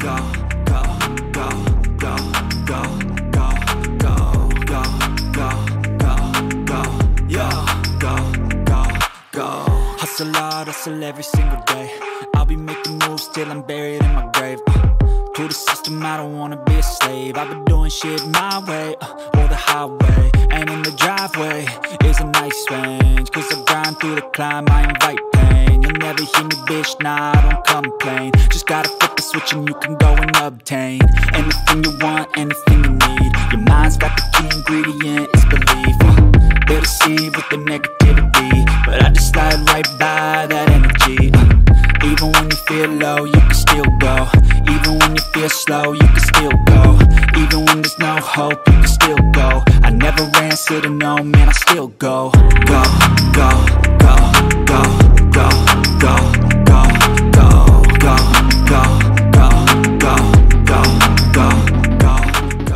go, go, go, go, go, go, go, go, go, go, go, yo, go, go, go. Hustle hard, hustle every single day. I'll be making moves till I'm buried in my grave. To the system, I don't wanna be a slave. I've been doing shit my way, or the highway. And in the driveway is a nice range, cause I grind through the climb, I invite pain. You'll never hear me, bitch, nah, I don't complain. Just gotta flip the switch and you can go and obtain anything you want, anything you need. Your mind's got the key ingredient, it's belief. They'll deceive with the negativity, but I just slide right by that energy. Even when you feel low, you can still go. Even when you feel slow, you can still go. Even when there's no hope, you can still go. I never answer to no, man, I still go. Go, go, go, go, go, go, go, go, go, go, go, go, go, go, go, go.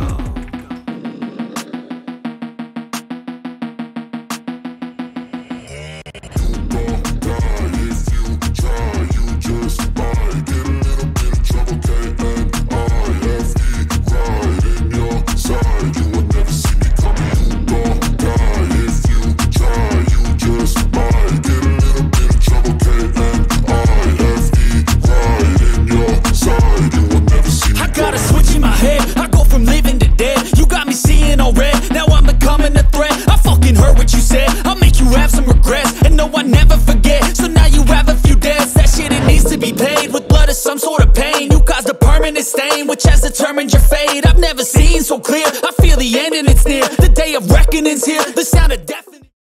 Some sort of pain, you caused a permanent stain, which has determined your fate. I've never seen so clear, I feel the end and it's near. The day of reckoning's here, the sound of death.